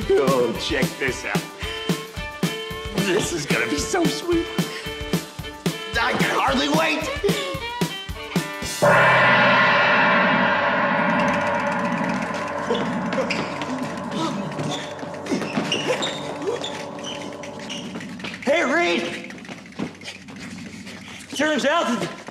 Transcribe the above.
Oh, check this out. This is gonna be so sweet. I can hardly wait. Hey, Reed! Turns out that